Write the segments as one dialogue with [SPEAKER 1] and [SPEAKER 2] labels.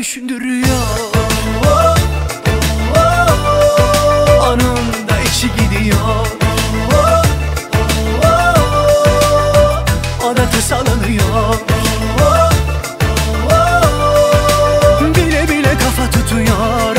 [SPEAKER 1] düşündürüyor. Anında içi gidiyor. O da tasalanıyor. Bile bile kafa tutuyor.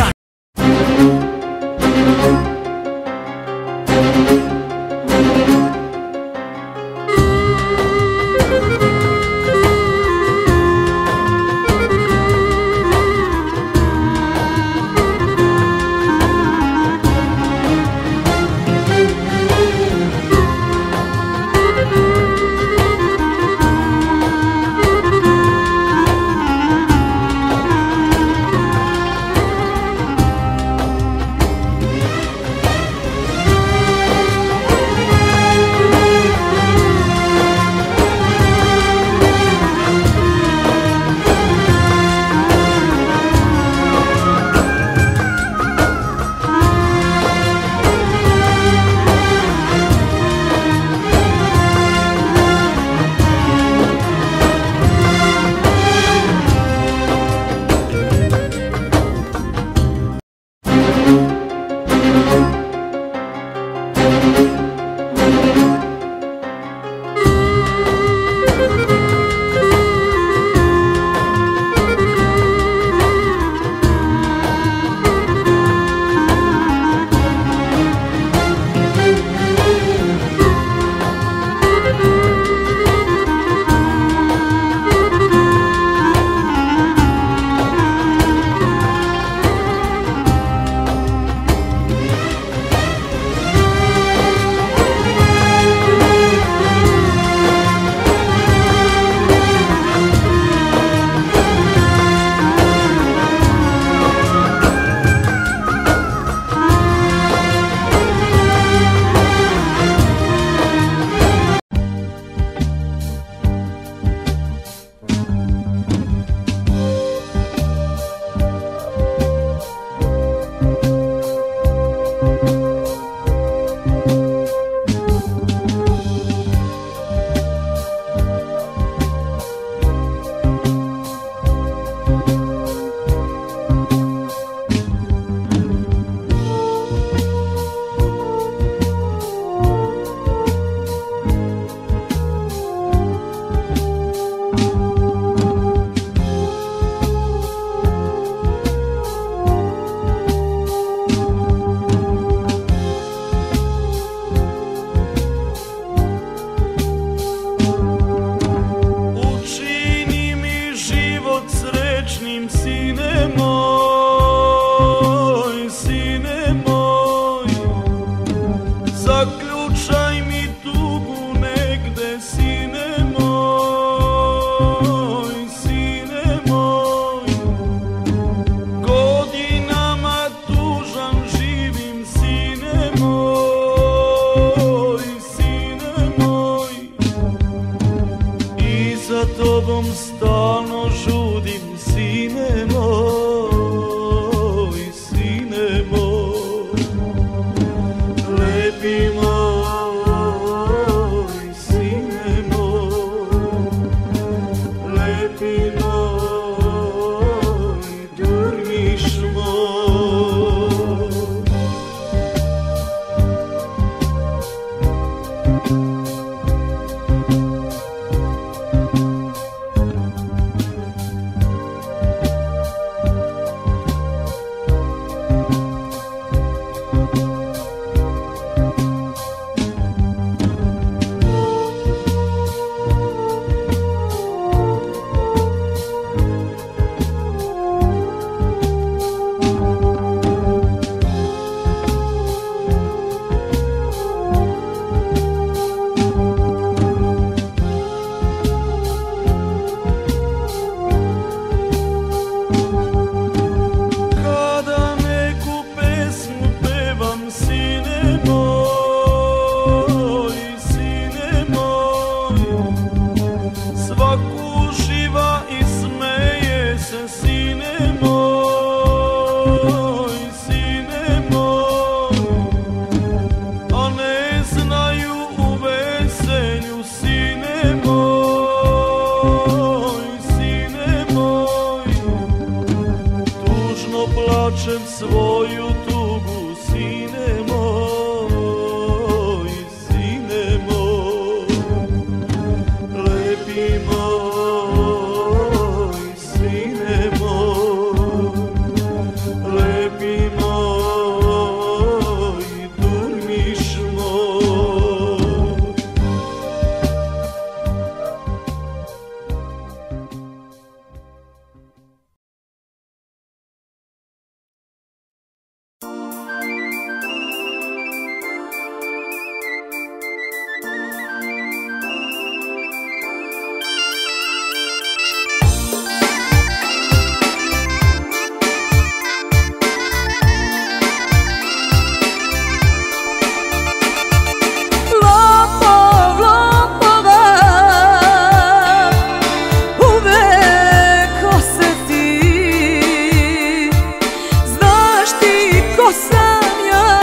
[SPEAKER 2] sam ja,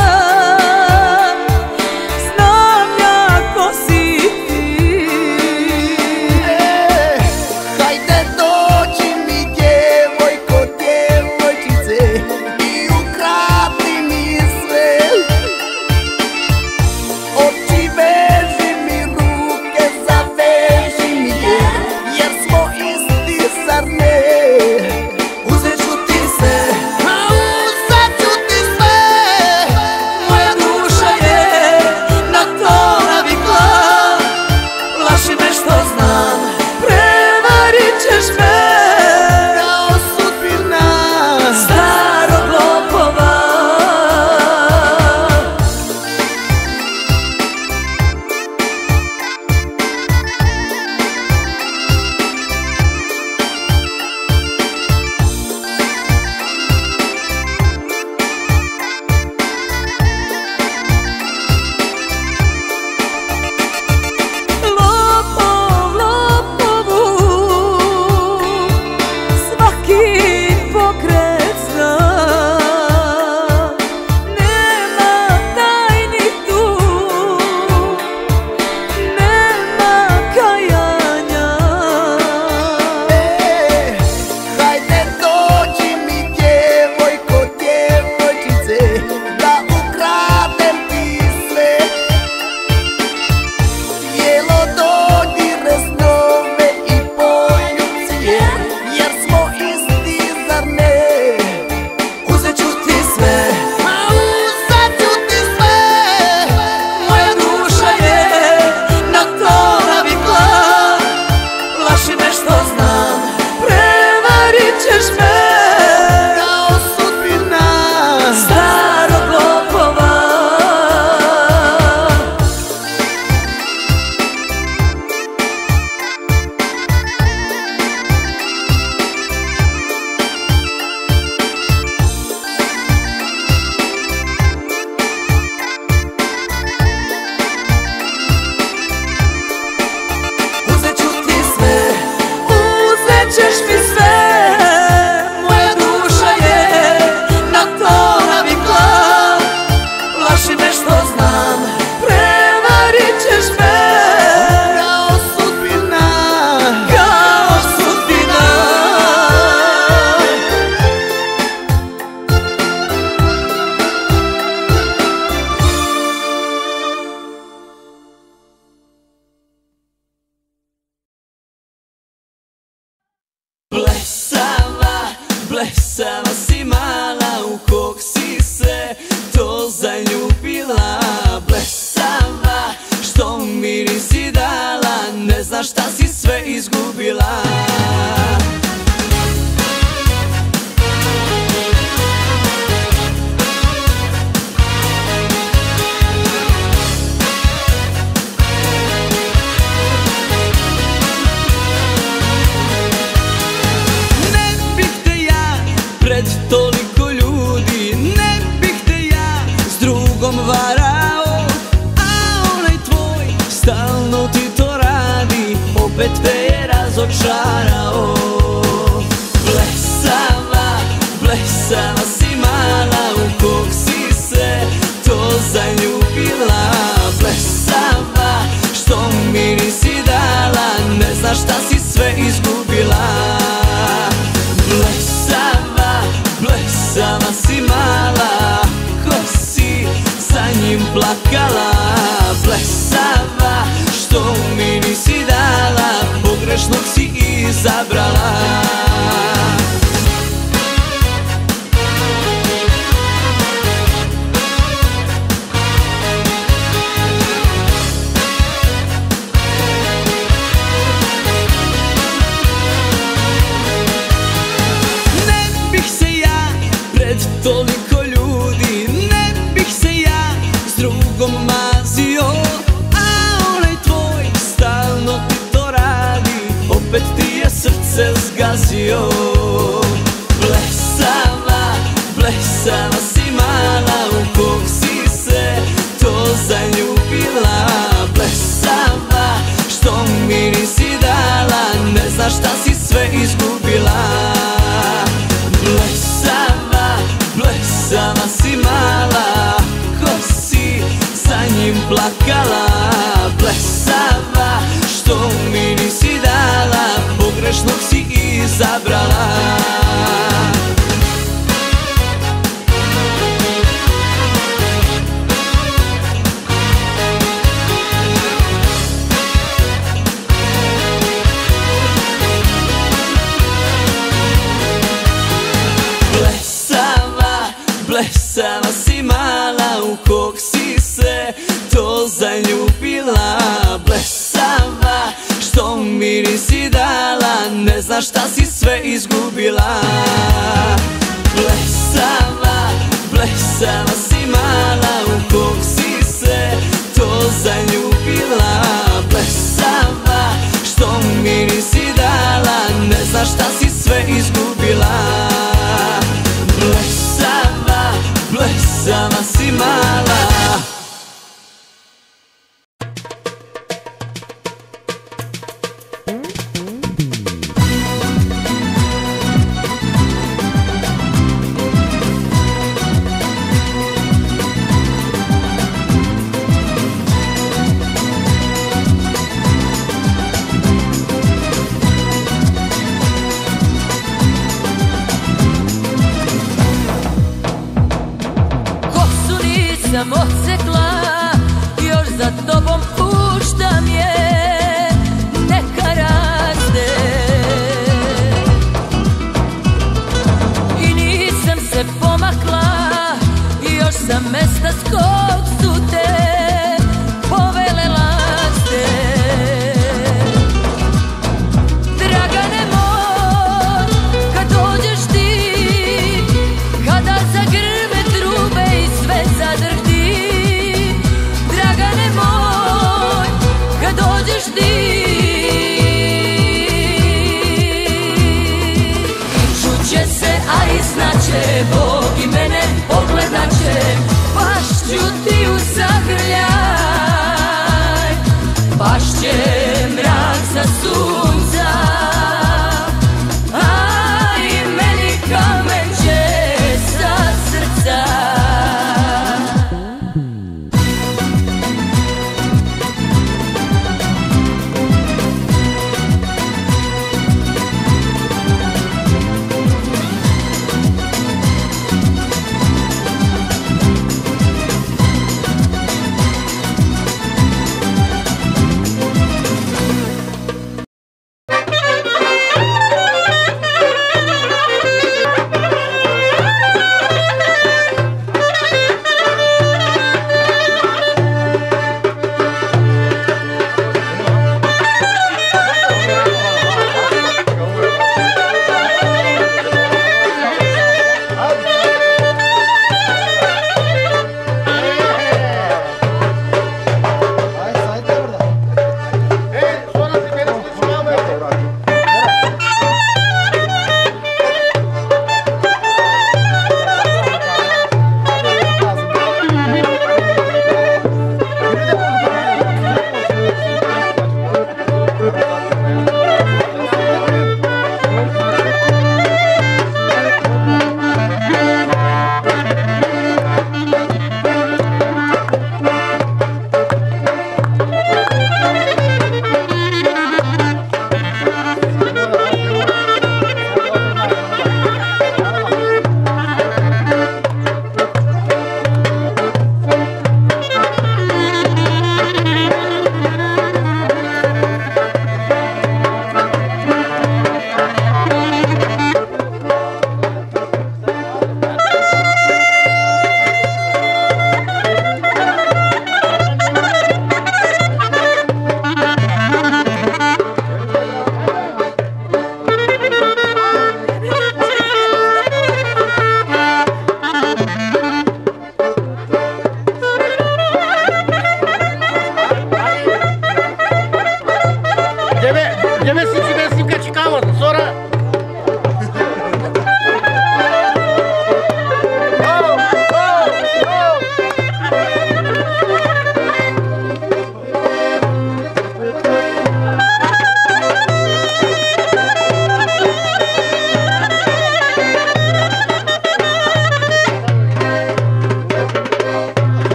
[SPEAKER 2] znam ja ko si ti.
[SPEAKER 3] Hajde dođi mi djevojko, djevojčice, i ukradi mi sve. Oči veži mi, ruke zaveži mi je, jer smo isti, zar ne? Uzet ću ti sve, uzet ću ti sve.
[SPEAKER 2] Moja duša je na to navikla, laži me što znam, prevarit ćeš me
[SPEAKER 3] Kao sudbina
[SPEAKER 2] starog lopova. Lopov, lopovu, svaki pokret zna. Nema tajni tu, nema kajanja.
[SPEAKER 3] Hajde dođi mi djevojko, djevojčice, da ukradem ti sve. Tijelo dodire snove i poljucije, jer smo isti, zar ne?
[SPEAKER 2] Uzet ću ti sve,
[SPEAKER 3] Uzet ću ti sve.
[SPEAKER 2] moja duša je na to navikla, laži me što znam, prevarit ćeš me
[SPEAKER 3] Kao sudbina
[SPEAKER 2] starog lopova. Uzet ću ti sve, uzet ćeš mi sve. Moja duša je na to navikla, laži me što znam, prevarit ćeš me
[SPEAKER 3] Kao sudbina
[SPEAKER 2] kao sudbina. Blesava, blesava si mala, u kog si se to zaljubila. Blesava, što mi nisi dala, ne znaš šta si sve izgubila. Ne bih te ja pred toliko ljudi, ne bih te ja s drugom varao, a onaj tvoj stalno ti to radi, opet te je razočarao. Blesava, blesava si mala, u kog si se to zaljubila. Blesava, što mi nisi dala, ne znaš šta si sve izgubila. Blesava, blesava si mala, ko si za njim plakala. Blesava, što mi nisi dala, pogrešnog si izabrala. Ne bih se ja pred toliko ljudi, ne bih se ja s drugom mazio, a onaj tvoj stalno ti to radi, opet ti je srce zgazio. Blesava, blesava si mala, u kog si se to zaljubila. Blesava, što mi nisi dala, ne znaš šta si sve izgubila. Blesava, blesava si mala, njim plakala, blesava, što mi nisi dala, pogrešnog si izabrala. Blesava si mala, u kog si se to zaljubila. Blesava, što mi nisi dala, ne znaš šta si sve izgubila. Blesava, blesava si mala, u kog si se to zaljubila. Blesava, što mi nisi dala, ne znaš šta si sve izgubila. Blesava, blesava si mala.
[SPEAKER 4] Sam odsekla, još za tobom puštam je, neka raste. I nisam se pomakla, još sam mesta s kog su te povele laste. Dragane moj, kad dođeš ti, kada zagrme trube i sve zadrhti. Dođeš ti, čuće se, a i znaće, Bog i mene pogledat će, baš ću ti.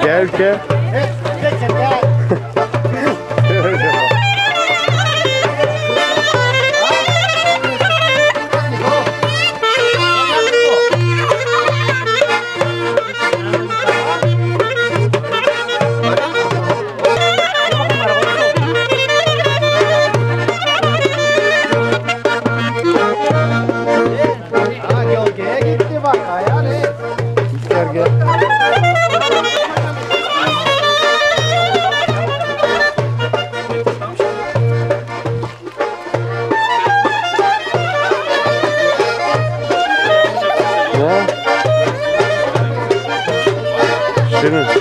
[SPEAKER 5] wielkie. Schönes.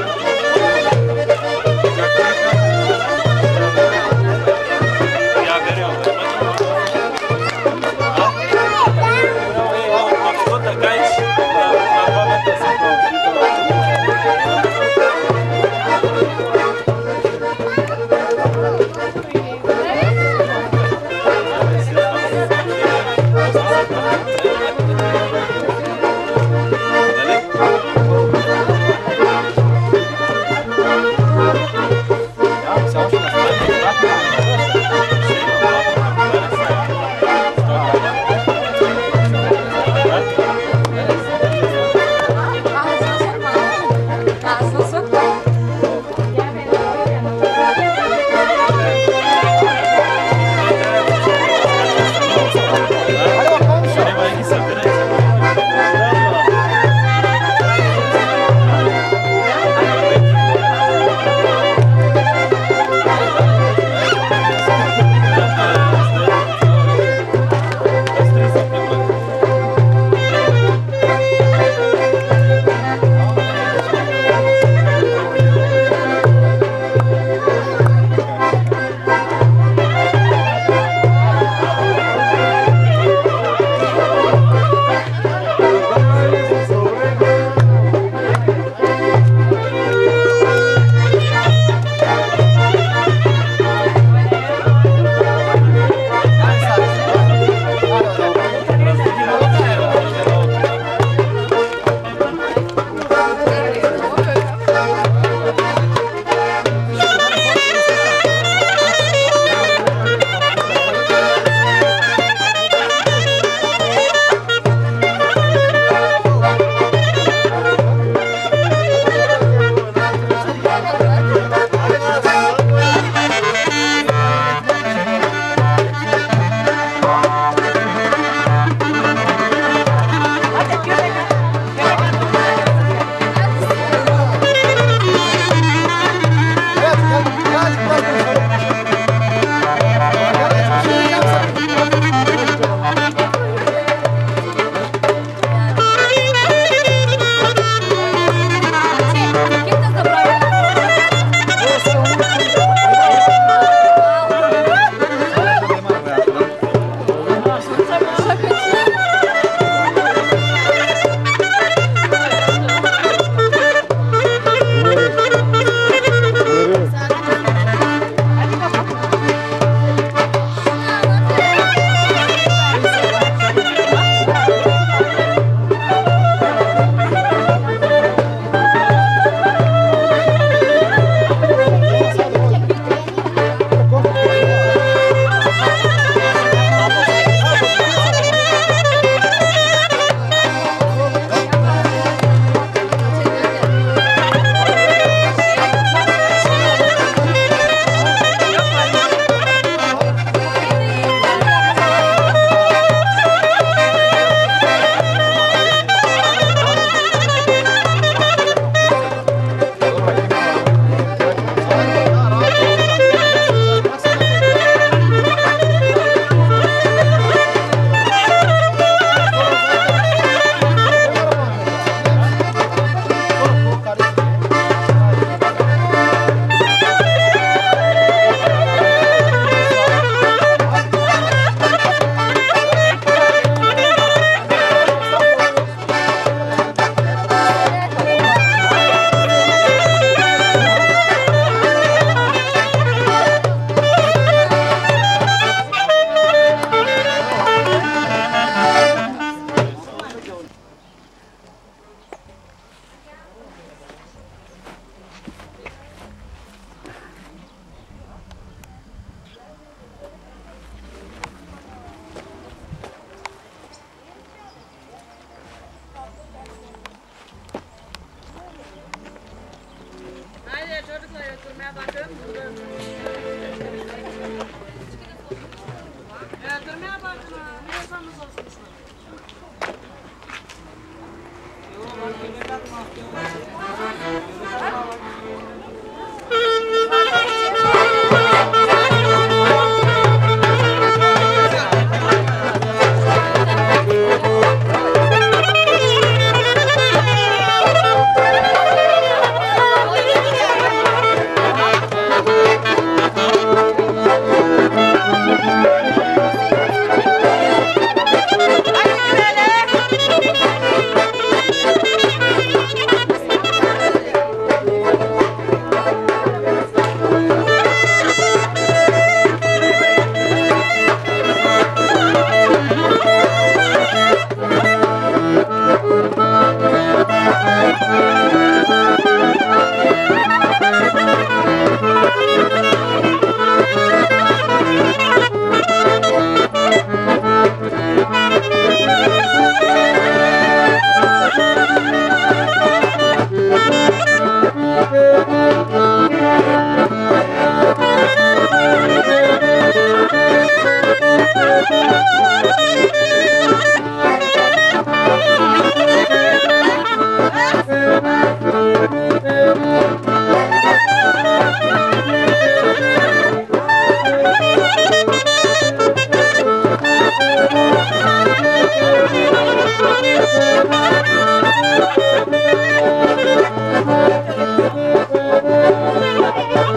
[SPEAKER 3] Thank you.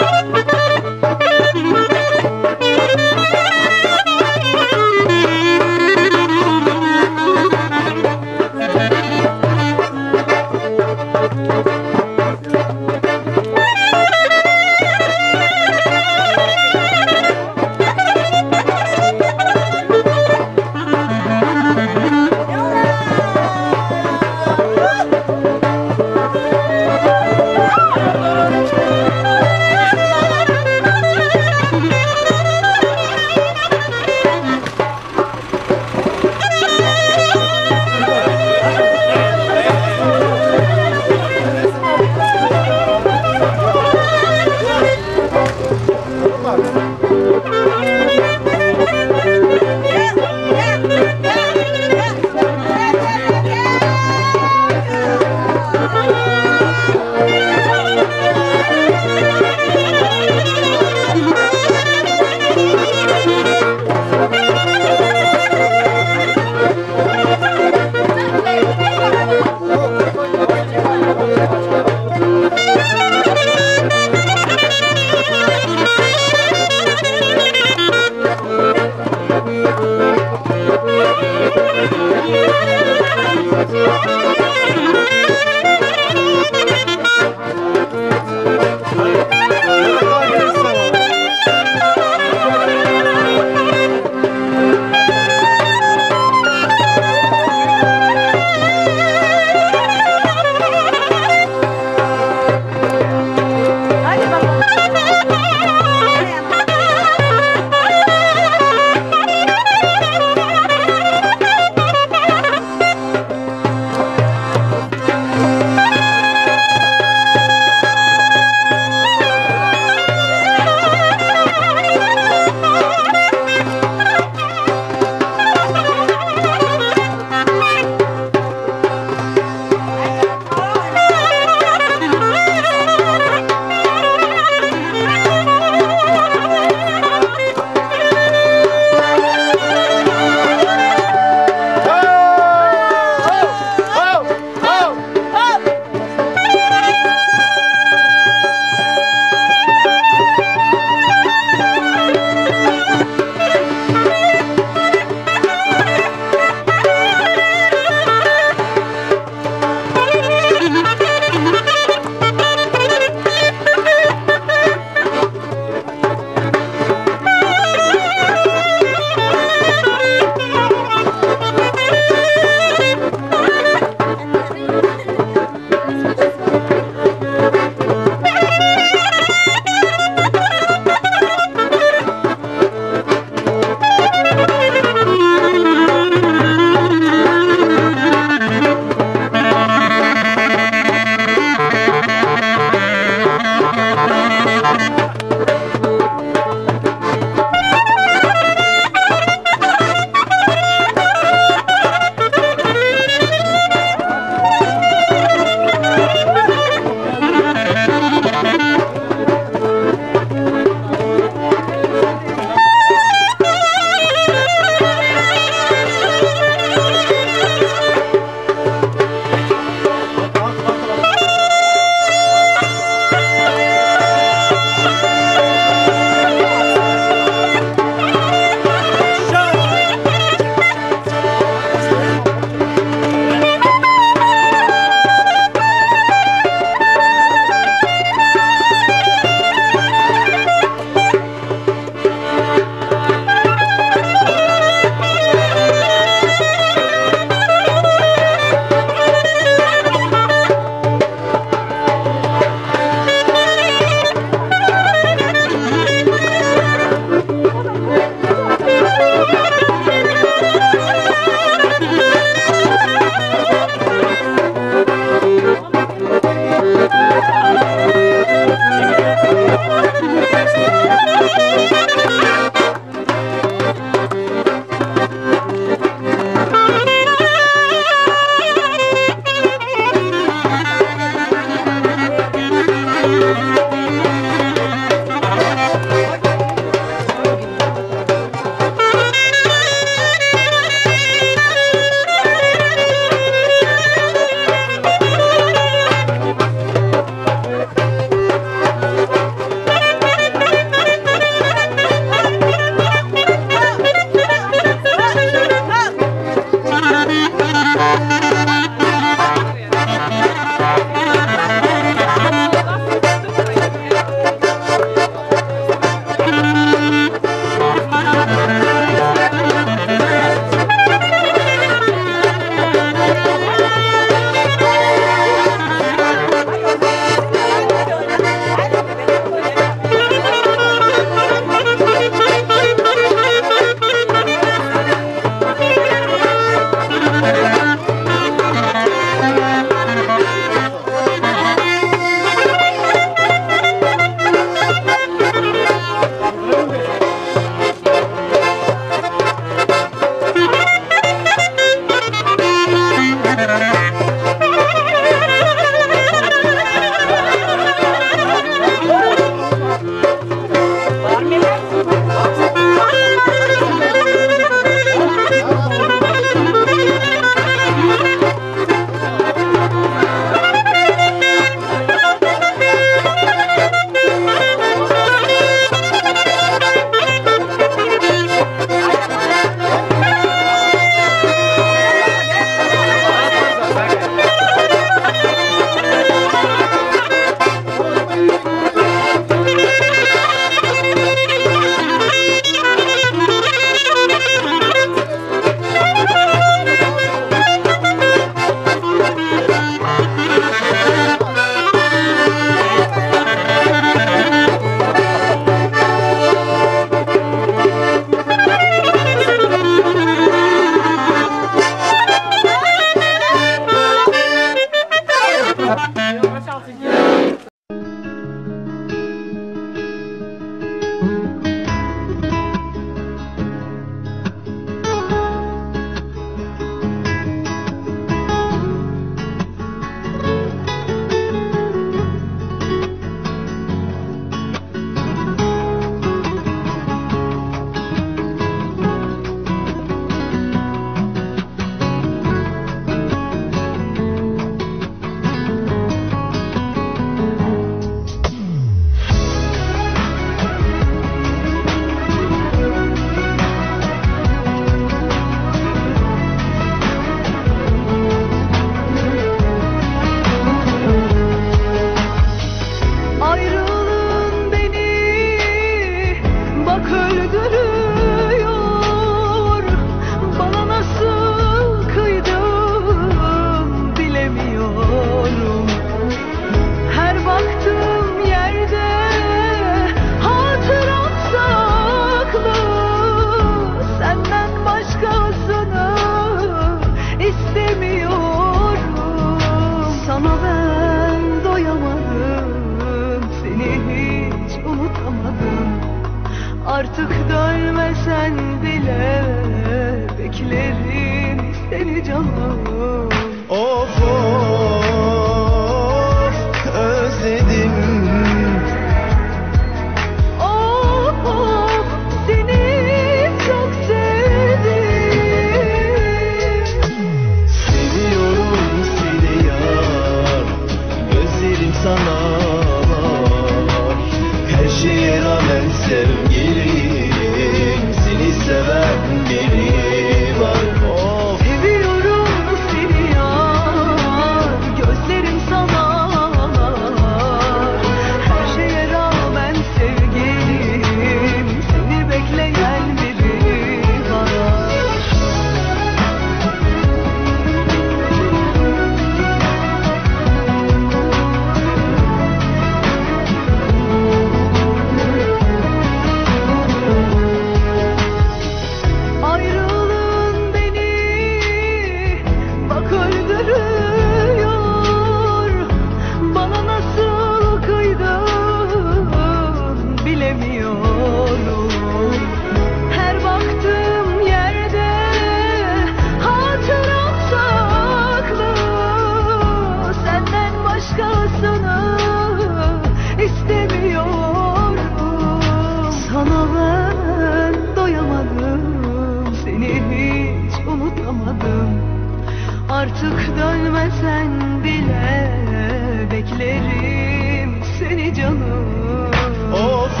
[SPEAKER 5] Artık dönmesen bile beklerim seni canım.
[SPEAKER 3] Of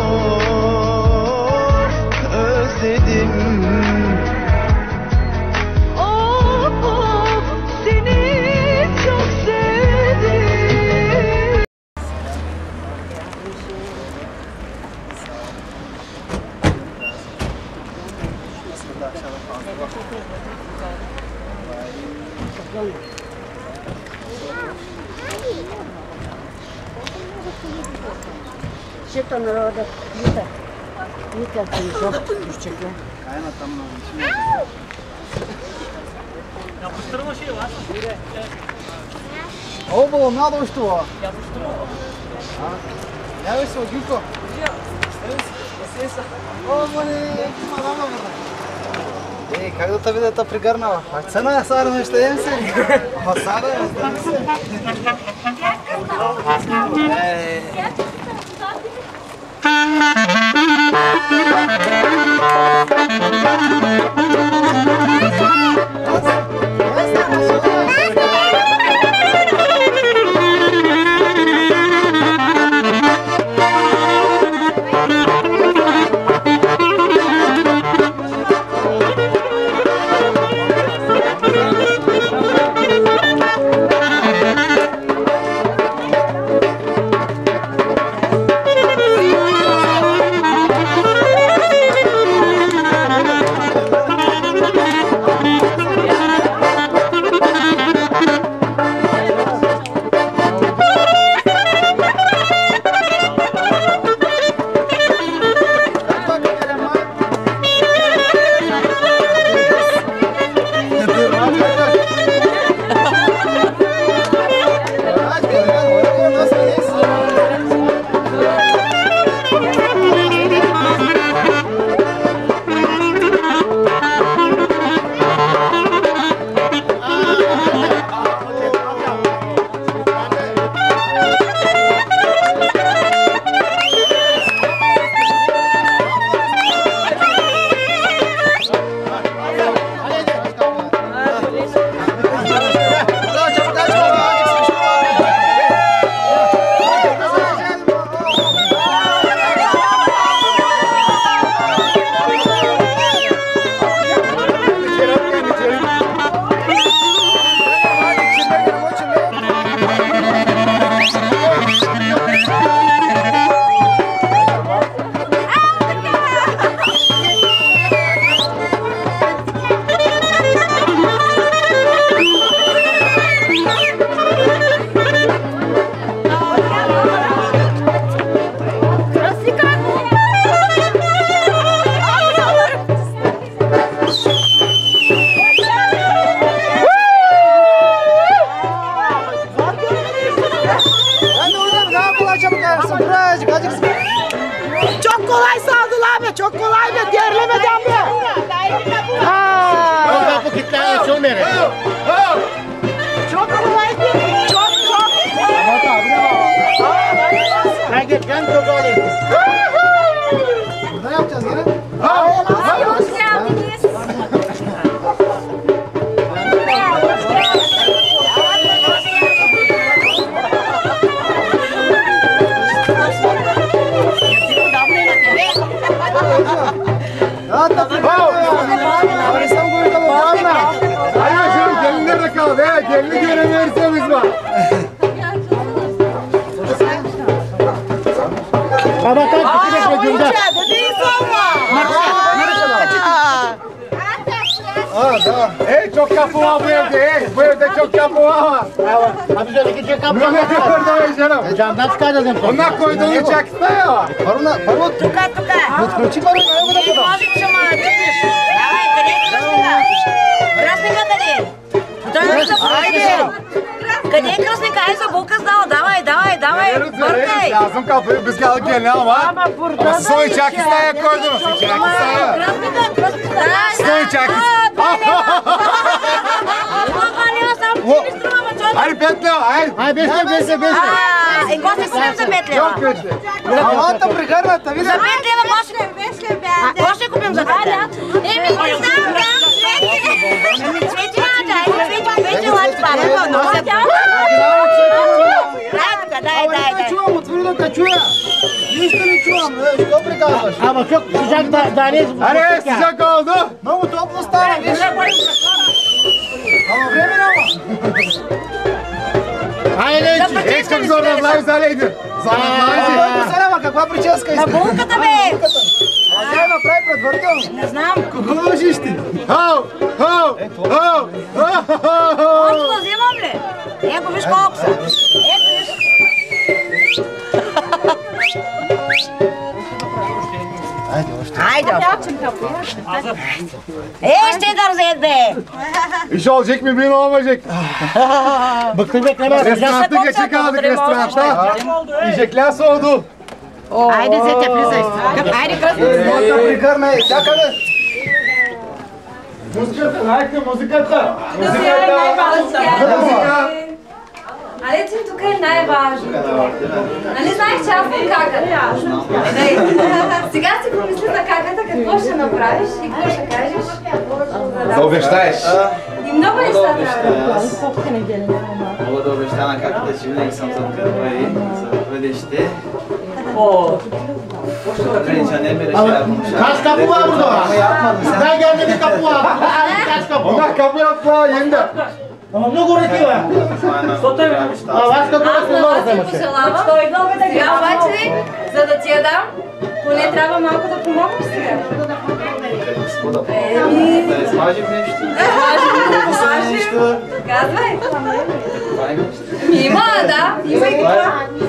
[SPEAKER 3] özledim.
[SPEAKER 5] Of seni çok sevdim.
[SPEAKER 6] Şey onları orada yeter. Yeter çok düşecekler.
[SPEAKER 3] Aynen tamam.
[SPEAKER 7] Yapıştırma şeyi var.
[SPEAKER 3] Ovo, надо что? Я весь Гюко. О, блин, мама. Эй, когда ты видел это пригорнало? Пацана, сарно что я все. Масада.
[SPEAKER 6] Çok kolay saldılar be, çok kolay be, derlemeden be.
[SPEAKER 7] Bu kitler açılmıyor.
[SPEAKER 6] Çok kolay be, çok.
[SPEAKER 7] Gerçekten çok kolay.
[SPEAKER 3] Ne yapacağız yine?
[SPEAKER 6] Hoş geldiniz.
[SPEAKER 3] Gelinler de kaldı. Gelini göremiyorsanız bak.
[SPEAKER 7] Tabaktan küçük ekmek gönder.
[SPEAKER 3] Çok kapı var bu evde. Bu evde çok kapı var.
[SPEAKER 7] Abi şöyle iki kapı
[SPEAKER 3] Ne yapıyorsun canım?
[SPEAKER 7] Camdan çıkaracağız hem.
[SPEAKER 3] Onlar koyduğunu çaktı ya. Paruna, paruna.
[SPEAKER 6] Тука.
[SPEAKER 3] Включи пару, я буду потом.
[SPEAKER 6] Давай, красненько дай. Къде е красненька? Ай за булка знала. Давай. Бъркай.
[SPEAKER 3] Lazım kapıyı biz kaldık gelene ama. Ama siz onu çak isteye koydunuz. Çak isteye.
[SPEAKER 6] Красненька.
[SPEAKER 3] Стой, чакай. Hayır betle, hayır.
[SPEAKER 7] Hayır besle.
[SPEAKER 6] Какво се срем за 5
[SPEAKER 3] Yok
[SPEAKER 6] лева?
[SPEAKER 3] betle. Lamanta пригърната,
[SPEAKER 6] За
[SPEAKER 3] видя.
[SPEAKER 6] 5 лева какво ще купим за 5 лева? Еми, не знам, цвети. Цвети,
[SPEAKER 3] казваш?
[SPEAKER 7] Ama çok sıcak da deniz.
[SPEAKER 3] Аре, sıcak oldu. Много топло стана, виж. Ама време няма.
[SPEAKER 7] Hayır.
[SPEAKER 3] Ей, как заравнай залейди. Заравнай си. Ама каква прическа иска?
[SPEAKER 6] Булката бе!
[SPEAKER 3] Тя направи предварително.
[SPEAKER 6] Не знам.
[SPEAKER 3] Какво лъжиш ти? Хау! Хау! Хау!
[SPEAKER 6] Още да взимам ли? Ето виж колко са. Ето виж. Айде. Ще дързет бе.
[SPEAKER 3] İş olacak mı bin olmayacak.
[SPEAKER 7] Bıktım bekleme.
[SPEAKER 3] Restoranı geçecek aldık restoranda. Yiyecekler soğudu.
[SPEAKER 6] Айде, зете, влизай. Айде, кръсно.
[SPEAKER 3] Моята прикърна е всякъде. Музиката, знаете музиката. Музика.
[SPEAKER 4] Алецин, тук е най-важно. Нали знаеш, че аз съм каката? Сега си помисли за каката, какво ще направиш и какво ще кажеш.
[SPEAKER 3] Да обещаеш.
[SPEAKER 4] И много неща трябва да правиш.
[SPEAKER 8] Мога да обеща на каката, че винаги съм зад гърба и за бъдеще. Гранича не ми решава да
[SPEAKER 7] Kaç kapı var burada? Ben geldiğimde kapı var. Kaç kapı?
[SPEAKER 3] Onlar kapı yaptılar yeniden.
[SPEAKER 7] Ama много ретива. А вас какво
[SPEAKER 4] Аз
[SPEAKER 7] е
[SPEAKER 4] на вас
[SPEAKER 7] това?
[SPEAKER 4] ви пожелавам. Сега обаче, за да ти я дам, поне трябва малко да помогнеш сега.
[SPEAKER 8] Да измажем нещо.
[SPEAKER 4] Нещо. Казвай. Има, да. Има и това.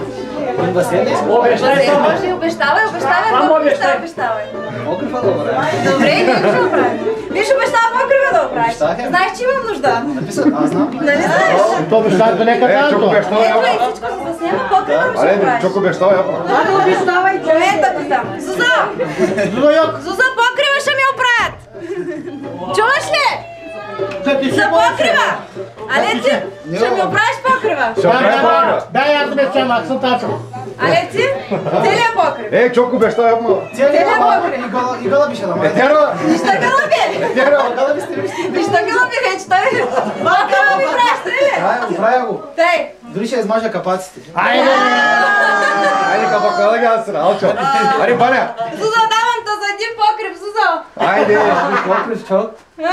[SPEAKER 4] Може, обещавай, обещавай.
[SPEAKER 8] Мокрива да правим.
[SPEAKER 4] Добре, ние ще направим. Виж, обещава мокрива да оправиш. Знаеш, че имам нужда.
[SPEAKER 8] Написан, аз знам.
[SPEAKER 4] Нали знаеш?
[SPEAKER 7] To обещавате нека
[SPEAKER 3] Чоко
[SPEAKER 7] танто.
[SPEAKER 3] обещава
[SPEAKER 4] Ето и
[SPEAKER 3] япа.
[SPEAKER 4] всичко се заснема, мокрива ще
[SPEAKER 3] Аре,
[SPEAKER 4] оправиш.
[SPEAKER 3] Чоко обещава япа.
[SPEAKER 4] Момента питам. Зузо!
[SPEAKER 7] Зузо yok.
[SPEAKER 4] Зузо, покрива ще ми оправят! Чуваш ли?
[SPEAKER 7] Ти
[SPEAKER 4] За покрива! Алеци, ще ми оправиш покрива?
[SPEAKER 7] Ben yardım edeceğim baksın tanto.
[SPEAKER 4] Алеци, целият покрив.
[SPEAKER 3] Ей, Чоко обещава япа.
[SPEAKER 4] Целият покрив.
[SPEAKER 8] Игала би ще намали.
[SPEAKER 3] Етера.
[SPEAKER 4] Вижте гълъби! Вижте гълъби, вече той покрива ми праща, ли?
[SPEAKER 8] Правя го.
[SPEAKER 4] Тей!
[SPEAKER 8] Дори ще измажа капаците.
[SPEAKER 7] Hayır.
[SPEAKER 3] Haydi kapaklara gelsin. Al çok. Hadi bana.
[SPEAKER 4] Зузо, давам те за един покрив, Зузо!
[SPEAKER 3] Haydi.
[SPEAKER 8] Покрив чок.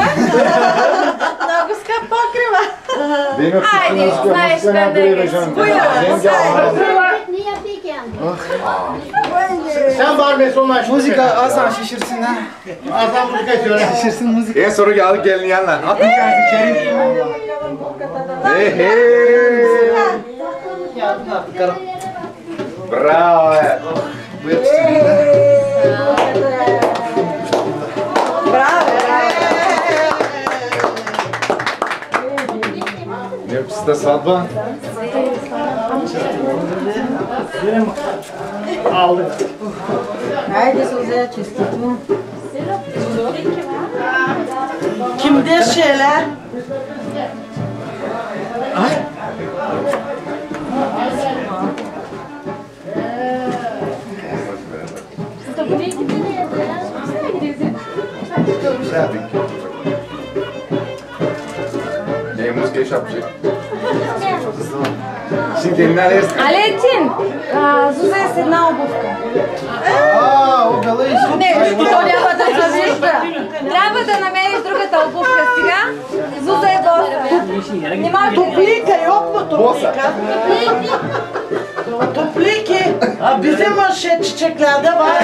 [SPEAKER 4] Много скъп покрива!
[SPEAKER 3] Benim
[SPEAKER 4] Haydi, знаеш къде е. Споя,
[SPEAKER 7] Sen var mı sonlar?
[SPEAKER 8] Muzika Hasan şişirsin ha.
[SPEAKER 7] Azam müzik söyle.
[SPEAKER 8] Şişirsin muzika.
[SPEAKER 3] En soru geldik gelin yanlar. Atın gelsin Kerim. Hey hey. Bravo. Hepsi de satma.
[SPEAKER 7] Aldım.
[SPEAKER 6] Хайде, Сузе, честито.
[SPEAKER 9] Kimde şeyler?
[SPEAKER 3] Ne müzik iş yapacak? Şimdi neler?
[SPEAKER 4] Алецин, Зуза е с една обувка.
[SPEAKER 8] Обела и
[SPEAKER 4] Не, то няма да се вижда. Трябва да намериш другата обувка сега. Зуза е боса. Не може
[SPEAKER 9] Toplika yok mu toplika? Topliki. Bizim çiçeklerde var.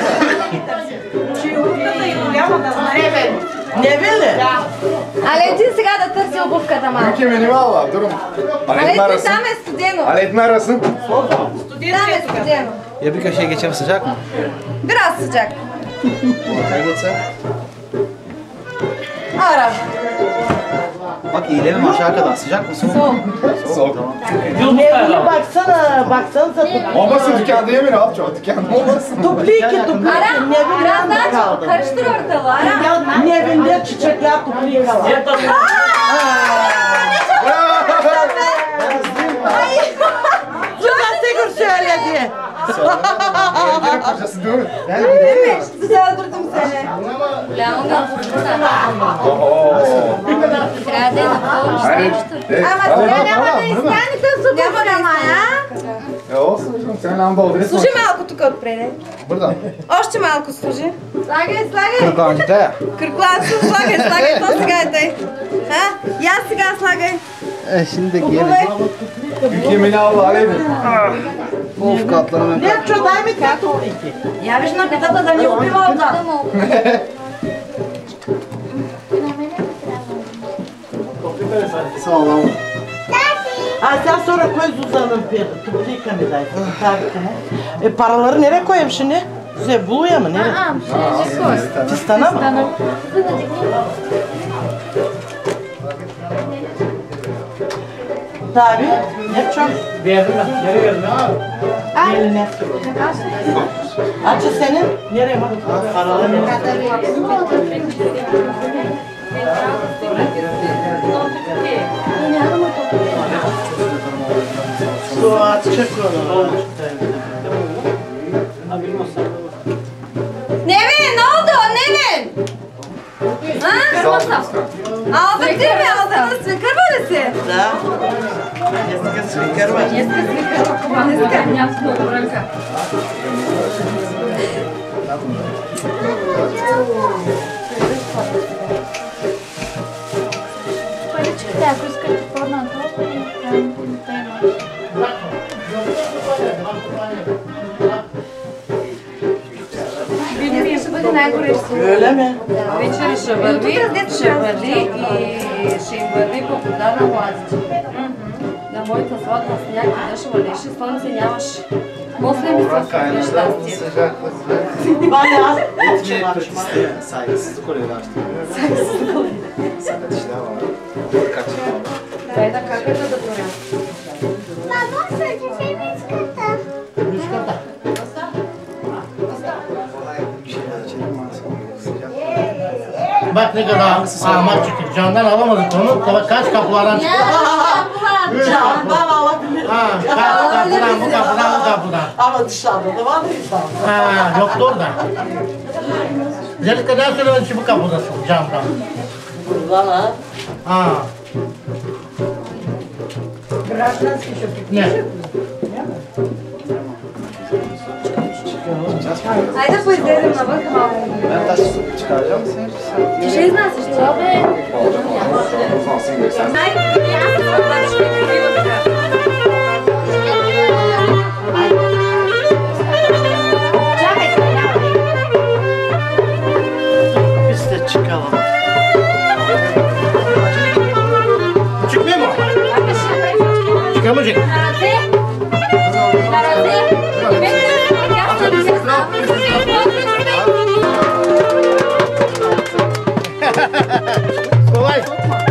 [SPEAKER 9] Ne bilir?
[SPEAKER 4] Алецин сега да търси обувката малко.
[SPEAKER 3] Ülke benim valla durun. Aletin
[SPEAKER 4] Алецин,
[SPEAKER 3] arasın.
[SPEAKER 4] там е студено.
[SPEAKER 3] Aletin arasın.
[SPEAKER 4] Там е студено.
[SPEAKER 8] Я би ще geçem sıcak mı?
[SPEAKER 4] Biraz sıcak.
[SPEAKER 8] Ortaya geçse.
[SPEAKER 4] Ara.
[SPEAKER 8] Bak iyilerim aşağı kadar sıcak mı soğuk?
[SPEAKER 3] Soğuk.
[SPEAKER 9] Nevri baksanıza toplika.
[SPEAKER 3] Olmasın dükkanda yemin al çok dükkanda olmasın.
[SPEAKER 9] Topliki toplika.
[SPEAKER 4] Ara.
[SPEAKER 9] Nevin
[SPEAKER 4] Biraz daha
[SPEAKER 9] nerede
[SPEAKER 4] çok
[SPEAKER 9] kaldı?
[SPEAKER 4] karıştır ortalığı. Ara.
[SPEAKER 9] Nevinde çiçekler toplika var. Sigur söyledi.
[SPEAKER 3] Evlerin kocası değil mi?
[SPEAKER 4] Evet, güzel öldürdüm seni.
[SPEAKER 3] Hayır.
[SPEAKER 4] Ama sen няма да изстанете от обувка, ама, а?
[SPEAKER 3] Olsun.
[SPEAKER 4] Служи малко тук отпреде.
[SPEAKER 8] Бързо.
[SPEAKER 4] Още малко служи. Слагай.
[SPEAKER 8] Кръкланите.
[SPEAKER 4] Кръклаци, слагай, то сега е тъй. И аз сега слагай.
[SPEAKER 8] Şimdi gelin. Ülkemin alemi. Of katlanım.
[SPEAKER 9] Не, чо, дай ми като iki.
[SPEAKER 4] Я виж на петата да не убива отда.
[SPEAKER 8] Sağ ol.
[SPEAKER 9] Sen sonra koy Zuzan'ın tüptüyken mi dayı? Paraları nereye koyayım şimdi? Güzel buluyor mu? Nereye? Fistana mı? Tabii. Ne çok?
[SPEAKER 7] Verdim ben. Nereye verdim ya?
[SPEAKER 9] Eline. Açı senin. Nereye bak? Paraları nereye? Su atacak onu.
[SPEAKER 4] Nevin ne oldu Nevin? Aldık değil mi? Aldınız swikar böylesi.
[SPEAKER 9] Да. Несколько свикер var. Öyle mi?
[SPEAKER 10] Вечер ще върви и ще им върви по вода на младите. На моята сватба сняг и дъжд валеше, слънце нямаше. После ми се случи нещастие.
[SPEAKER 9] Bayağı.
[SPEAKER 8] Saygısızlık oluyor artık. Sakatışlar var. Kaçırma.
[SPEAKER 10] Дай да каката да горя.
[SPEAKER 3] Мамо, съдържи миската.
[SPEAKER 7] Bak ne kadar ahmak çıktık. Candan alamadık onu. Tabii kaç kapılardan çıktı.
[SPEAKER 9] Candan alabilir.
[SPEAKER 7] Kaç kapıdan, bu kapıdan.
[SPEAKER 9] Ama dışarıda da var insan.
[SPEAKER 7] Yoktu orada. Özellikle daha söylemedim ki bu kapıdasın camdan.
[SPEAKER 9] Buradan ha.
[SPEAKER 7] Ne?
[SPEAKER 4] Айде поизлезем навън малко.
[SPEAKER 8] Ben taş çıkaracağım. Sen
[SPEAKER 4] Ти ще изнасяш това, бе? Айде, аз съм това, ще ви крива така.
[SPEAKER 7] Biz de çıkalım. Çıkmıyor mu? Çıkamayacak. Kolay.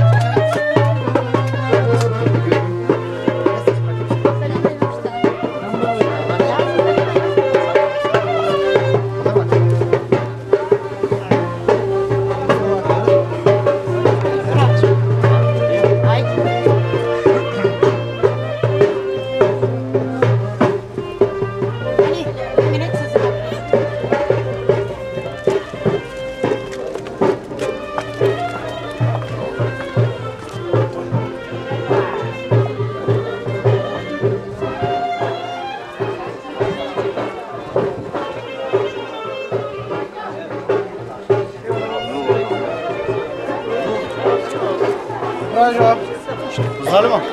[SPEAKER 7] Güzel mi?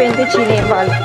[SPEAKER 11] dipende cine e vale.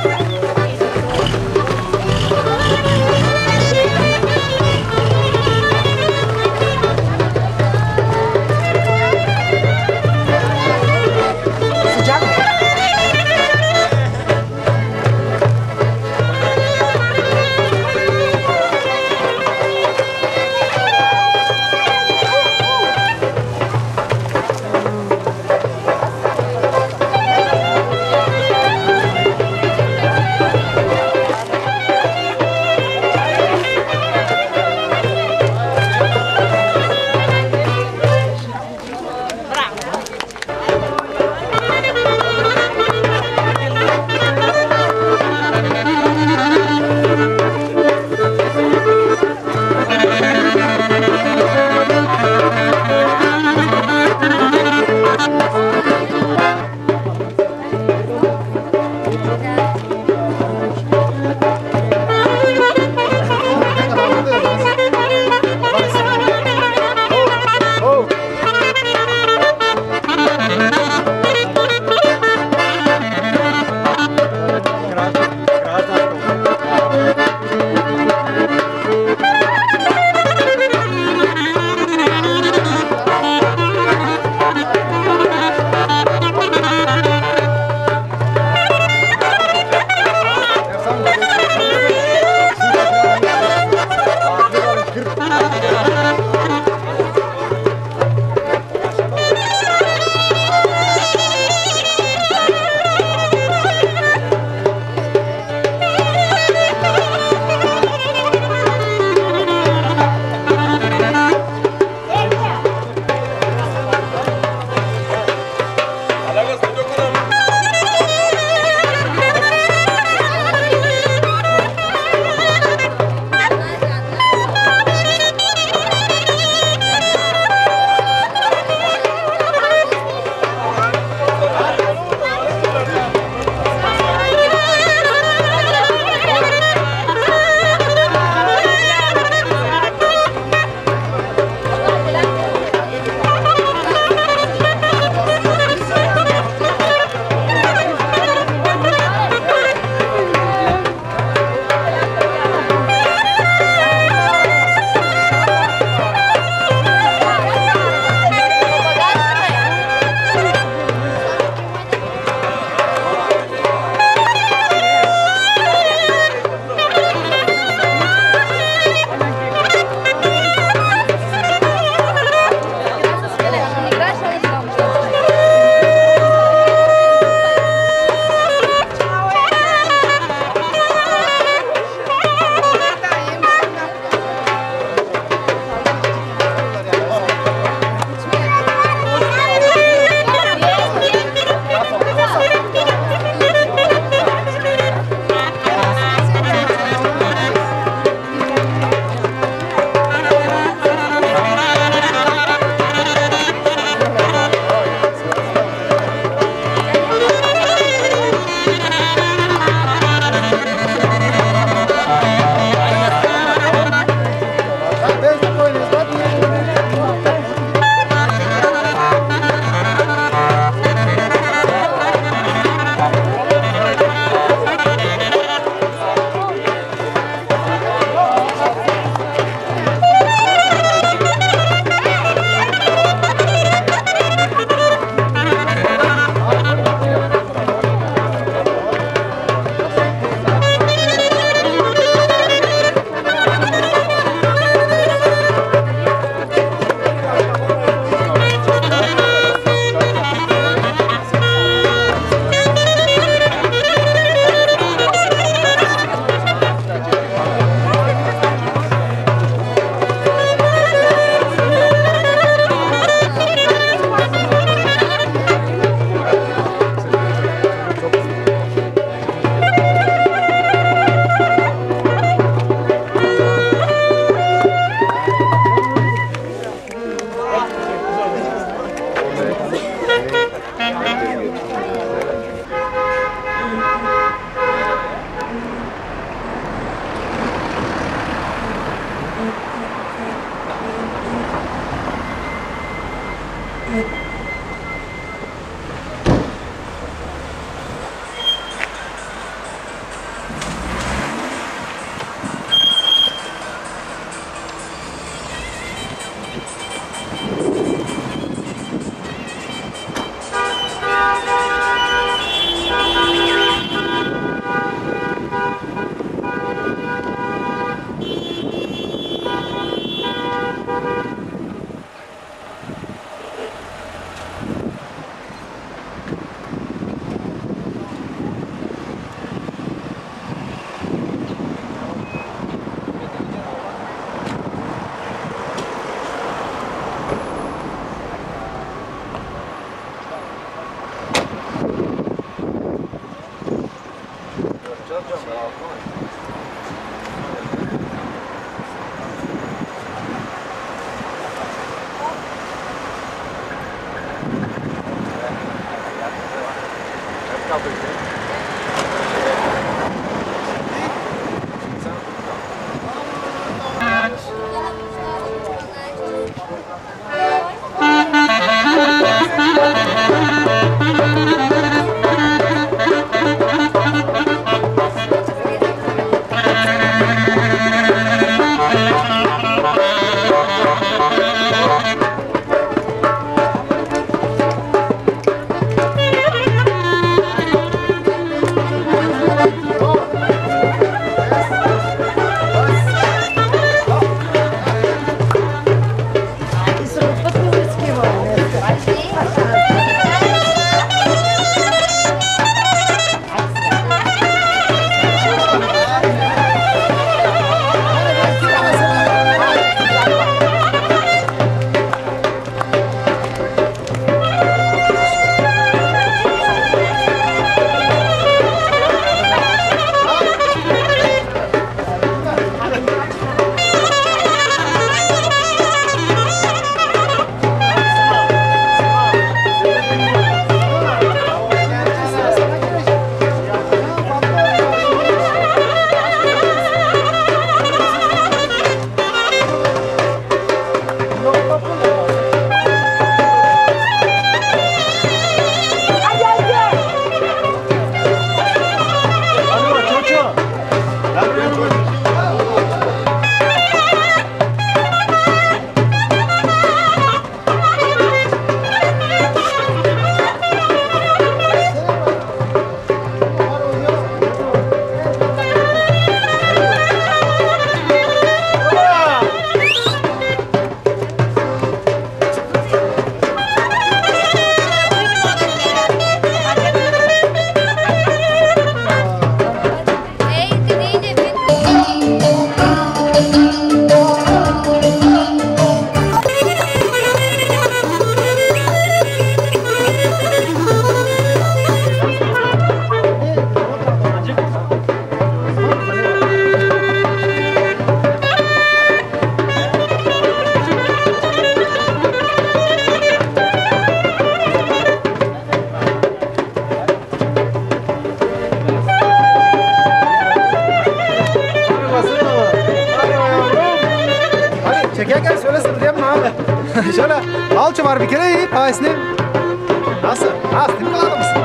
[SPEAKER 11] Şöyle alçı var bir kere iyi. Paisini. Nasıl? Nasıl? Değil mi kalır mısın?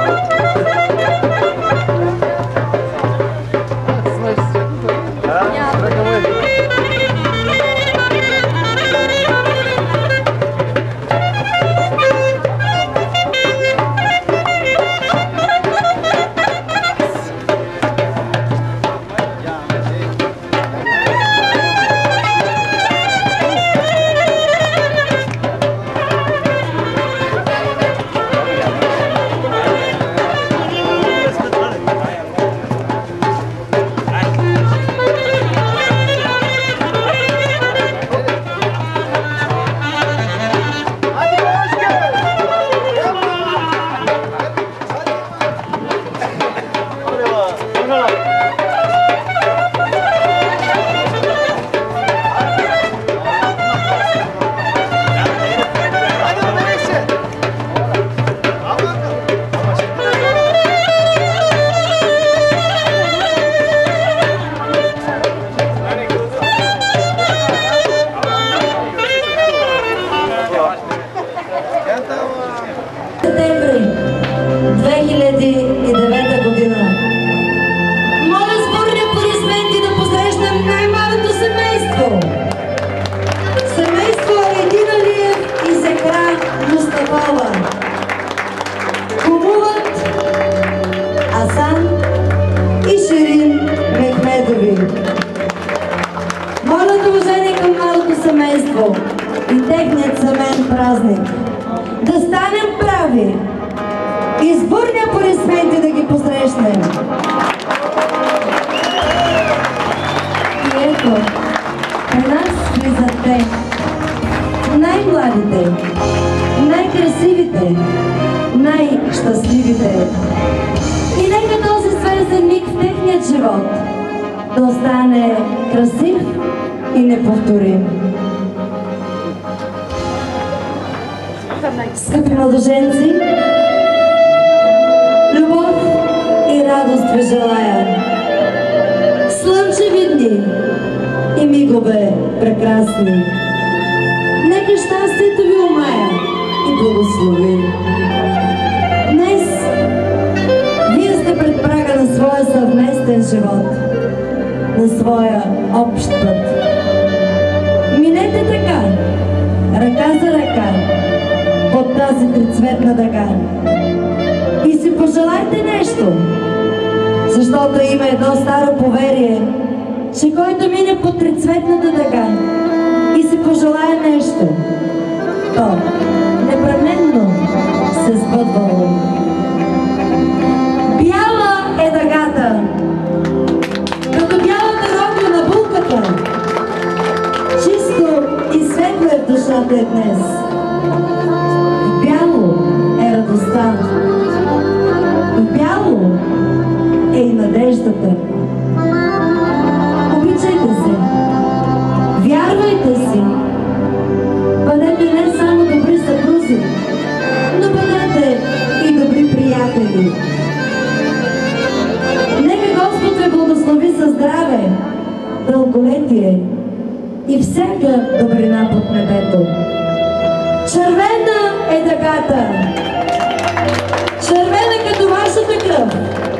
[SPEAKER 12] Септември 2009 година. Моля сборни аплодисменти да посрещнем най-малото семейство. Семейство Един Алиев и Зехра Мустафова. Кумуват Асан и Ширин Мехмедови. Моля уважение към малото семейство и техният семейен празник. Да станем прави и сборни аплодисменти да ги посрещнем. И ето, при нас влизат те, най-младите, най-красивите, най-щастливите. И нека този свързан миг в техният живот да остане красив и неповторим. Скъпи младоженци, любов и радост ви желая. Слънчеви дни и мигове прекрасни. Нека щастието ви умая и благослови. Днес вие сте пред прага на своя съвместен живот, на своя общ път. Минете така, ръка за ръка, под тази трицветна дъга. И си пожелайте нещо, защото има едно старо поверие, че който мине под трицветната дъга и си пожелае нещо, то непременно се сбъдвало. Бяла е дъгата, като бялата рокля на булката. Чисто и светло е в душата е днес. Бяло е радостта, бяло е и надеждата. Обичайте се, вярвайте си, бъдете не само добри съпрузи, но бъдете и добри приятели. Нека Господ ви благослови със здраве, дълголетие и всяка добрина под небето. Червена е дъгата, червена като вашата кръв.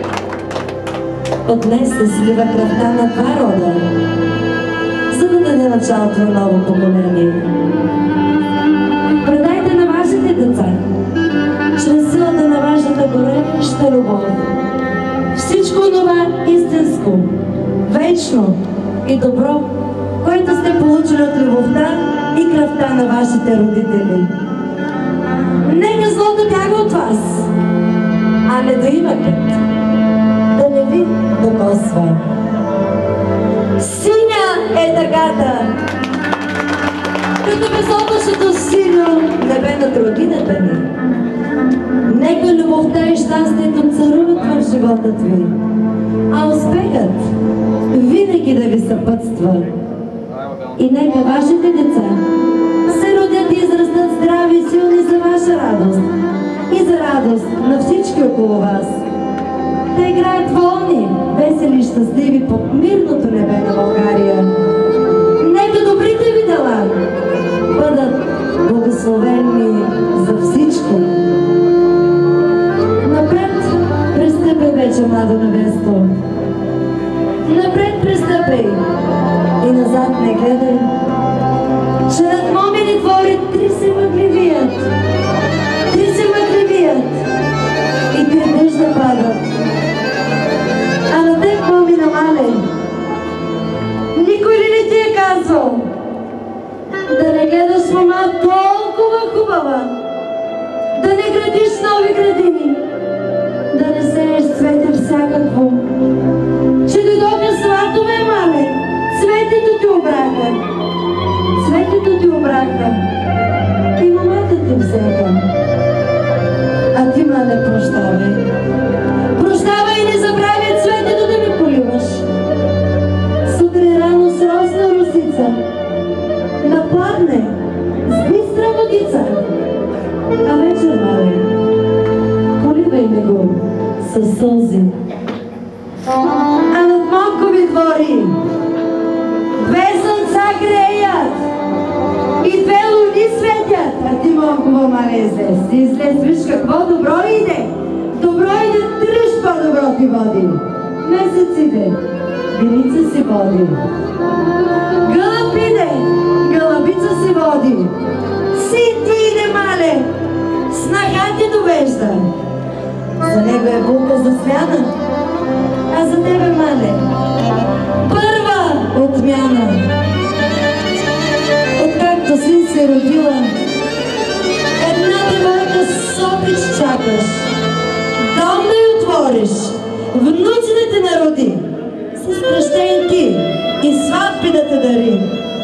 [SPEAKER 12] От днес се слива кръвта на два рода, за да даде началото на ново поколение. Предайте на вашите деца, чрез силата на вашата гореща любов, всичко това истинско, вечно и добро, което сте получили от любовта и кръвта на вашите родители. Нека злото бяга от вас, а недоимъкът да не ви докосва. Синя е дъгата, като безоблачното синьо небе над родината ни. Нека любовта и щастието царуват в животът ви, а успехът винаги да ви съпътства. И нека вашите деца се родят и израстат здрави и силни за ваша радост и за радост на всички около вас. Да играят волни, весели и щастливи под мирното небе на България. Нека добрите ви дела бъдат благословени не гледай, че над момени двори три се мъгливият. Три се мъгливият и три дъжда падат. А на теб, момина мале, никой ли не ти е казал да не гледаш мома толкова хубава, да не градиш нови градини, да не сееш цвете всякакво, че дойдоха сватове, мале, цветето ти обраха, цветето ти обраха и момата ти взеха. А ти, мале, прощавай. Прощавай и не забравяй цветето да ми поливаш. Сутрин рано с росна росица напладне с бистра водица, а вечер, мале, поливай ме го със сълзи. А над Монкови двори две слънца греят и две луни светят. А ти, Монкова, мале, излез. Ти излез, виж какво добро иде. Добро иде, тръж по-добро ти води. Месеците, виница си води. Гълъб иде, гълъбица си води. Син ти иде, мале, снаха ти довежда. За него е булка за смяна, а за тебе, мале, първа отмяна. Откакто син се родила, една девойка сопич чакаш, дом да й отвориш, внуци да те народи, с кръщенки и сватби да те дари.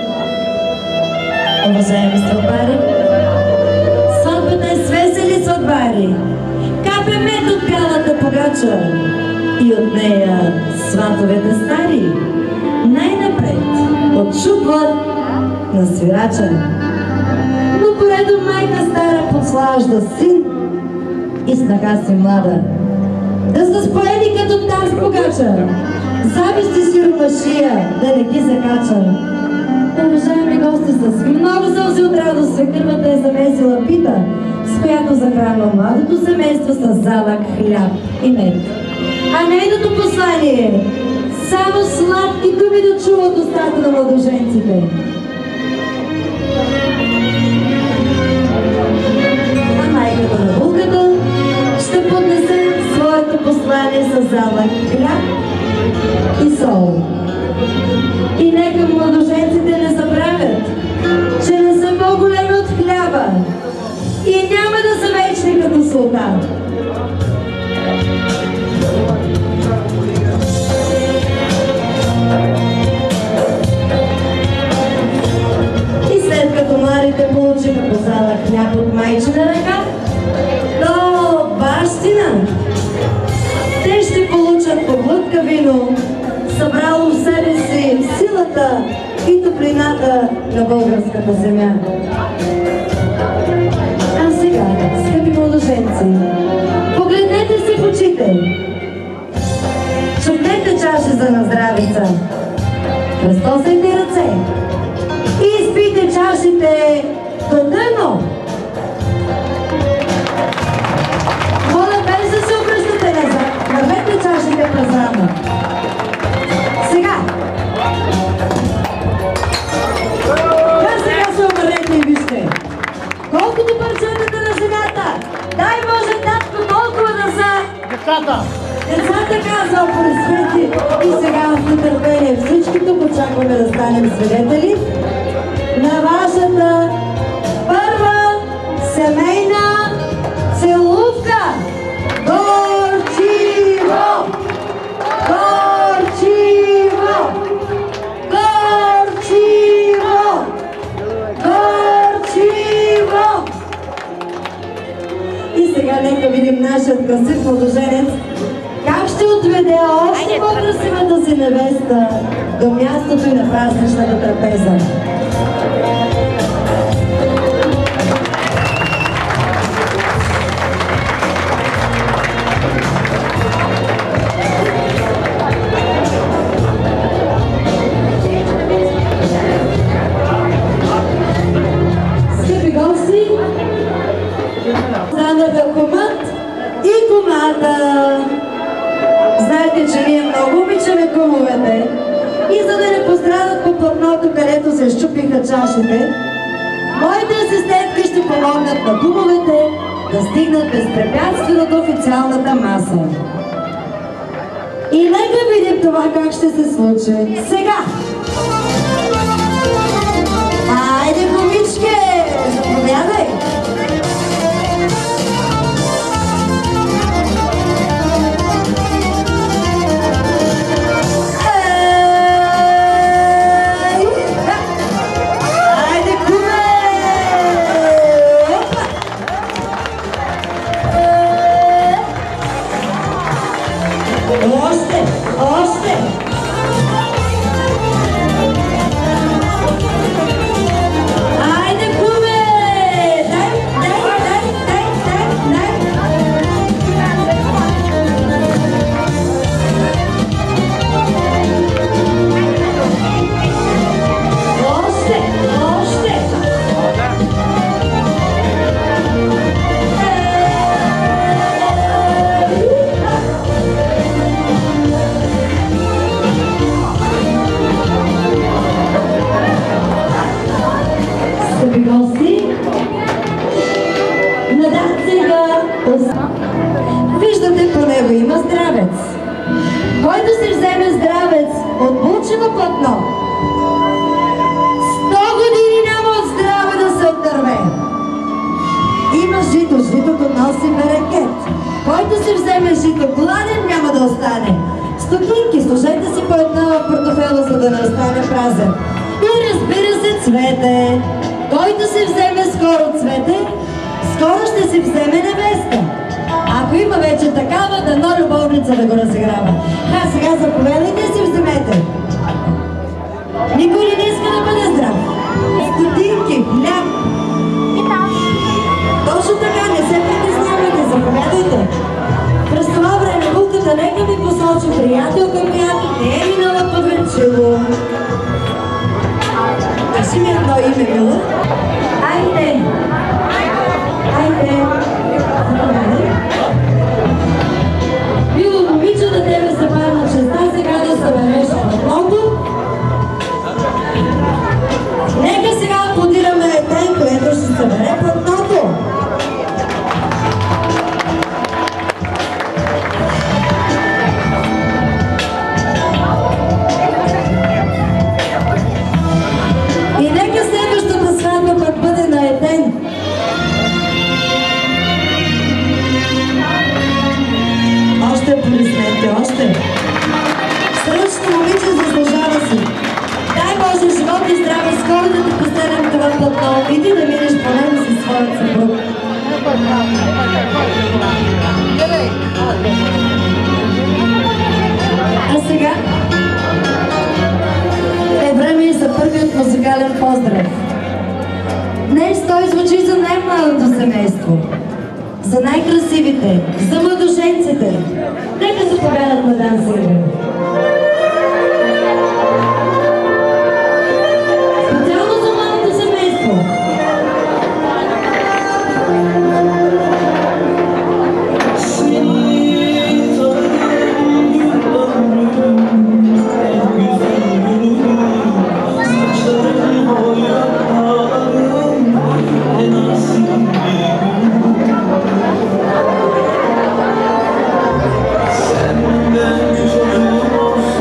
[SPEAKER 12] Уважаеми сватбари, сватбата е с весели сватбари. Капе мед от бялата погача и от нея сватовете стари най-напред отшупват на свирача. Но поредом майка стара подслажда син и снаха си млада да са споени като таз погача. Зависти си румашия да не ги закача. Уважаеми гости, с много сълзи от радост свекървата е замесила пита, с която захранва младото семейство с залък, хляб и мед. А нейното послание е само сладки думи да чува от устата на младоженците. А майката на булката ще поднесе своето послание с залък, хляб и сол. И нека младоженците не забравят, че не са по-големи от хляба и няма да са вечни като султан. И след като младите получиха по залък хляб от майчина ръка, до бащина, те ще получат по глътка вино, събрало в себе си силата и топлината на българската земя. А сега, скъпи младоженци, погледнете си в очите, чукнете чаши за наздравица, кръстосайте ръце и изпийте чашите до дъно. Моля, без да се обръщате назад, навете чашите през рама. Сега! Сега се обърнете и вижте. Колкото парчетата на земята, дай Боже, татко, толкова да са децата. Децата, казва Пресвети. И сега в нетърпение всички тук очакваме да станем свидетели на вашата първа семейна целувка. Горчиво! Горчиво! Горчиво! Горчиво! И сега нека видим нашият красив младоженец как ще отведе още по-красивата си невеста до мястото и на празничната трапеза. Скъпи гости, станаха кумът и кумата. Знаете, че ние много обичаме кумовете и за да не пострадат по платното, където наложиха чашите, моите асистентки ще помогнат на кумовете да стигнат безпрепятствено до официалната маса. И нека видим това как ще се случи сега! Айде, кумичке! Заповядай! Виждате, по него има здравец. Който си вземе здравец от булчево платно, 100 години няма от здраве да се отърве. Има жито, житото носи берекет. Който си вземе жито гладен, няма да остане. Стотинки, сложете си по една в портофела, за да не остане празен. И разбира се, цвете. Който си вземе скоро цвете, скоро ще си вземе невеста. Ако има вече такава, дано любовница да го разиграва. Сега заповядайте и си вземете. Никой ли не иска да бъде здрав? Стотинки, хляб. Точно така, не се притеснявайте, заповядайте. През това време булката нека ми посочи приятелка, която не е минала под вечило. Кажи ми едно име, мила. Айде! Айде! Мило момиче, да тебе се падна честа сега да събереш платното. Нека сега аплодираме Етен, което ще събере платното. И нека следващата сватба пък бъде на Етен. Още аплодисменти, още. Сръчно момиче заслужава си. Дай Боже живот и здраве, скоро да ти постелям това платно и ти да минеш по него със своят съпруг. А сега е време и за първият музикален поздрав. Днес той звучи за най-младото семейство, за най-красивите, за младоженците. Нека заповядат на дансинга. Специално за младото семейство.
[SPEAKER 3] Senden güzel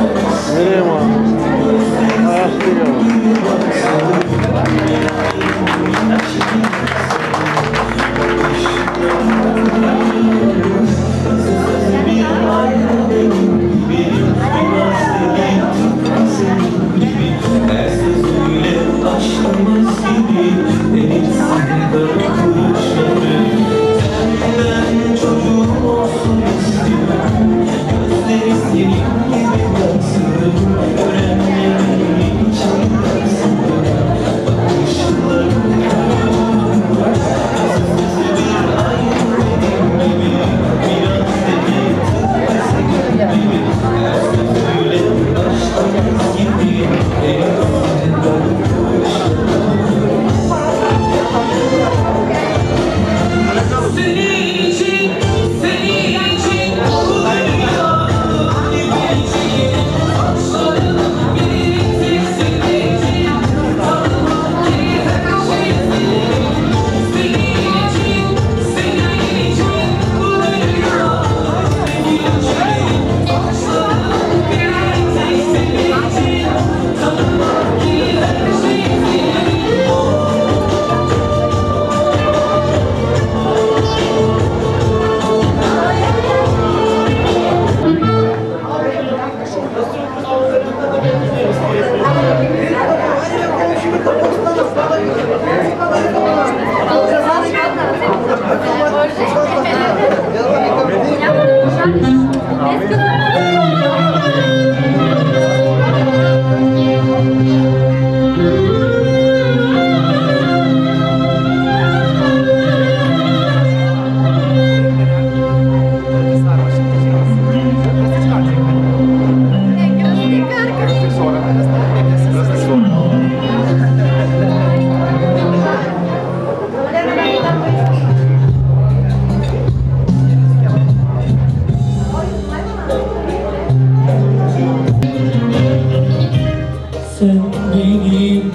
[SPEAKER 2] Sen benim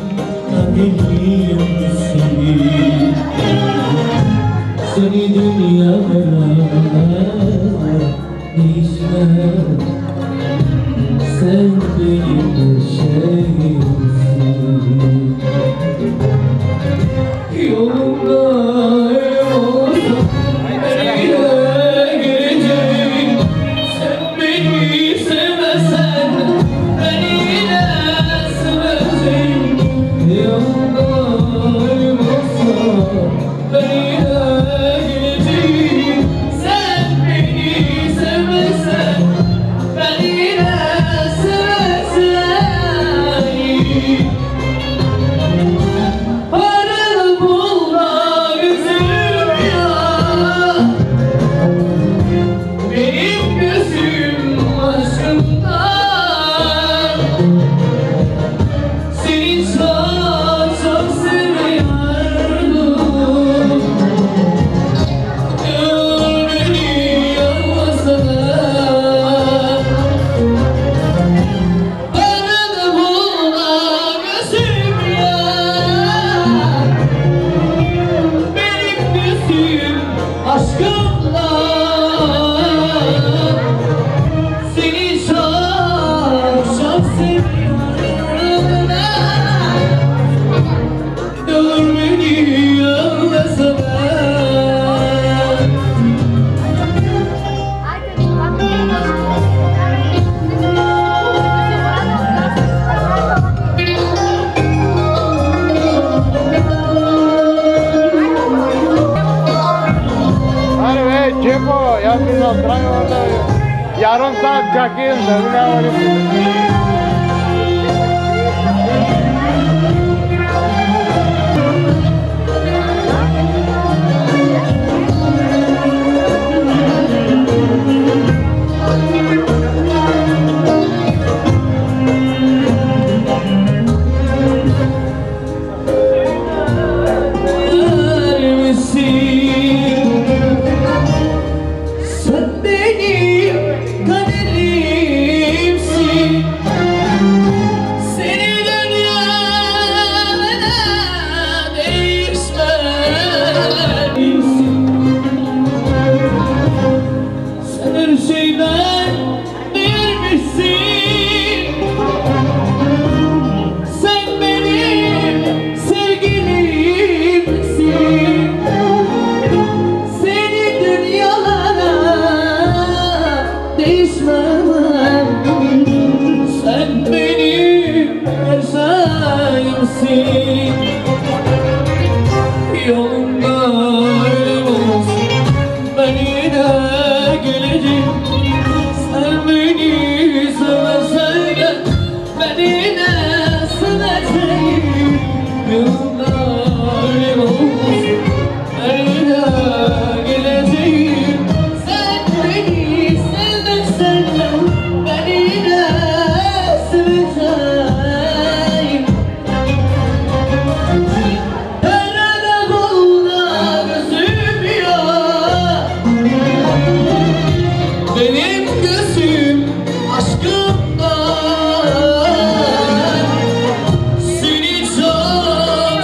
[SPEAKER 2] kaderimsin, seni dünyaya değişmem. Sen benim şeyimsin, yolunda olsam nereye geleceğim? Sen beni sevmezsen ben yine seveceğim. Yolunda olsam ben yine geleceğim. Sen beni sevmezsen ben yine seveceğim. Arada bulma gözüm ya, benim gözüm aşkından. Seni çok çok seviyordum. Gör beni yanmasalar. Arada bulma gözüm ya, benim gözüm aşkımdan. Seni çok çok seviyorum. Gör beni yanmasalar.
[SPEAKER 11] Hadi be Cepo, ya biraz bırak orada. Yarım saat çakayım da bir daha var.
[SPEAKER 2] Sen benim kaderimsin, seni dünyada değişmezsin. Sen her şeyden değermişsin. Sen benim sevgilimsin. Seni dünyalara değişmem. Sen benim her şeyimsin. Yolunda ölüm olsun ben yine geleceğim. Sen beni sevmezsen ben yine seveceğim. Yolunda ölüm olsun ben yine geleceğim. Sen beni sevmezsen ben yine seveceğim. Nerede bulda gözüm ya, benim gözüm aşkımdan. Seni çok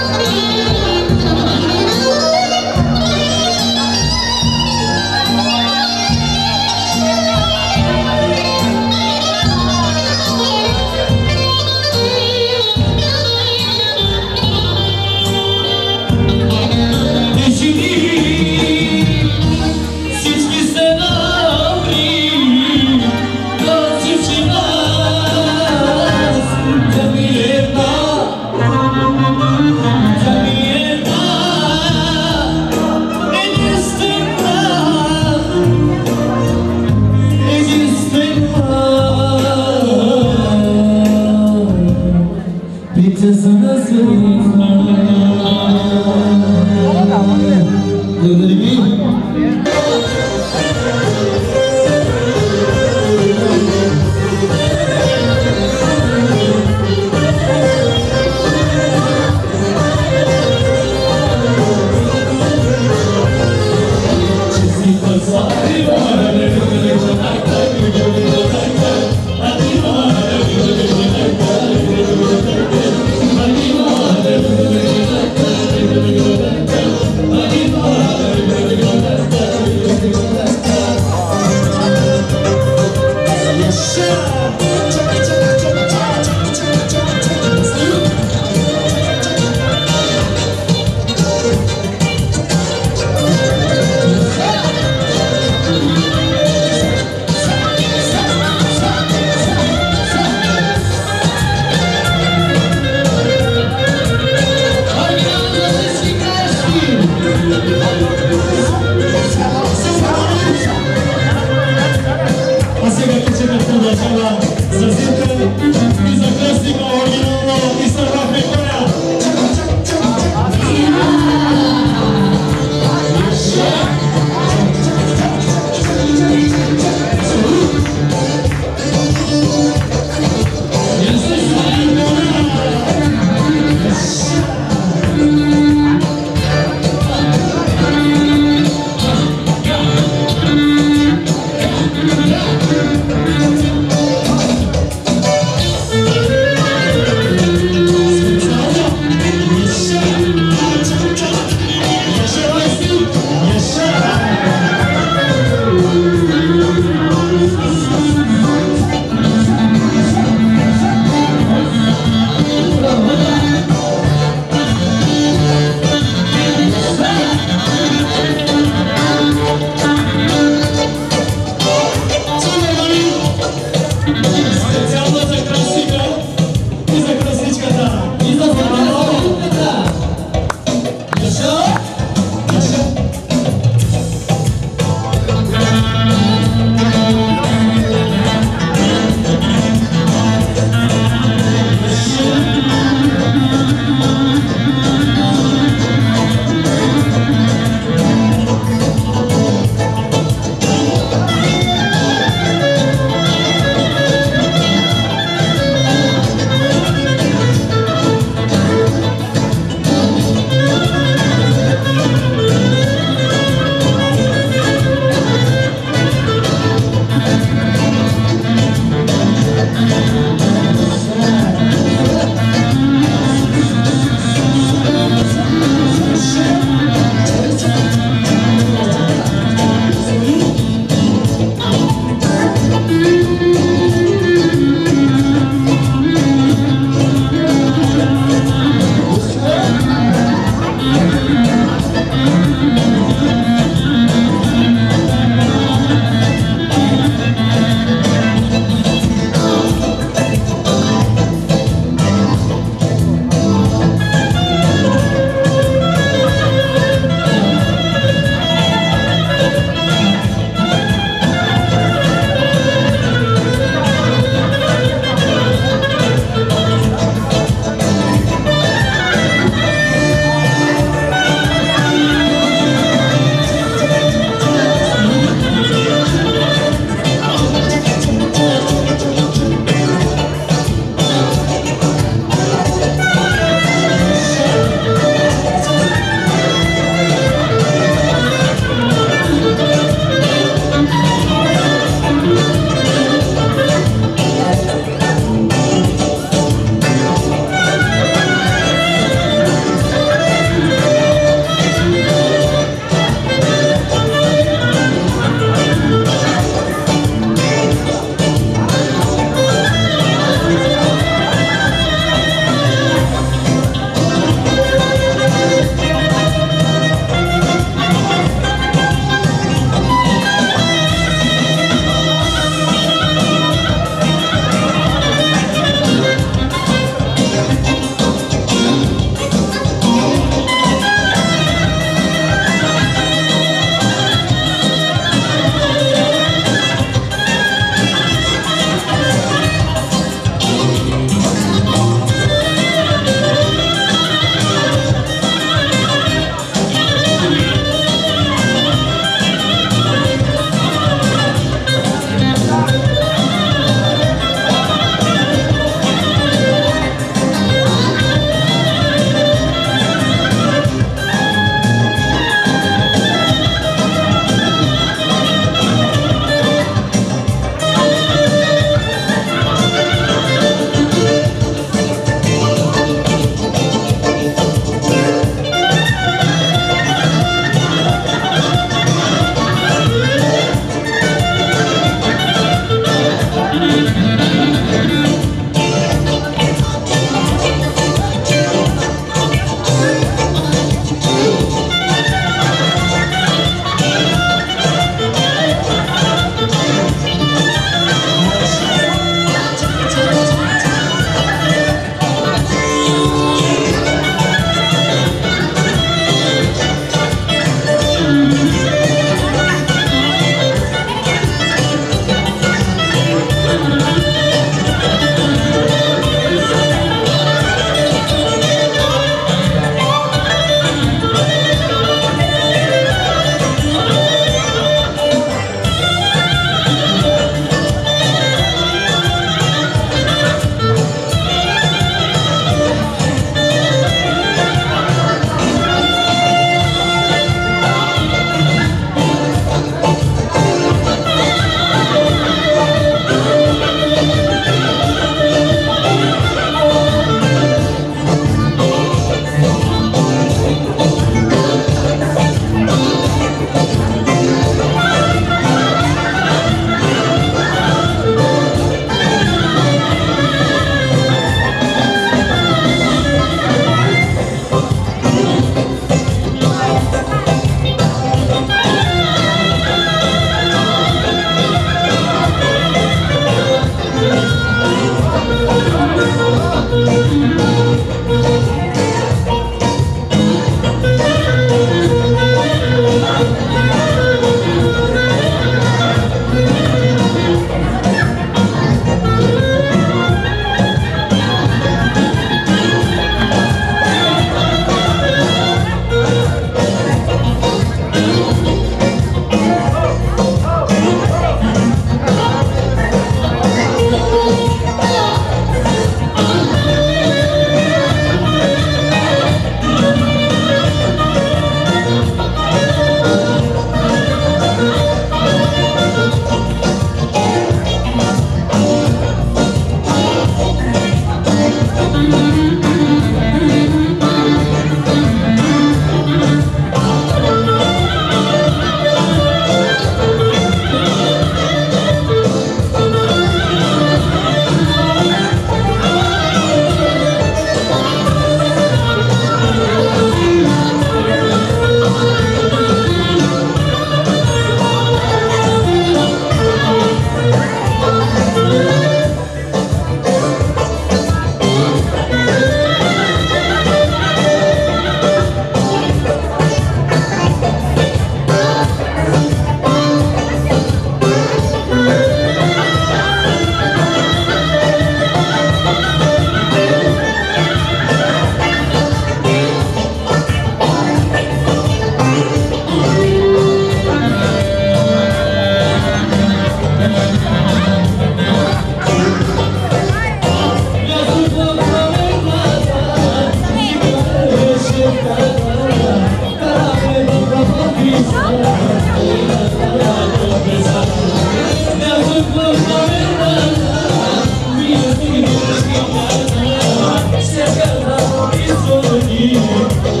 [SPEAKER 13] Thank you.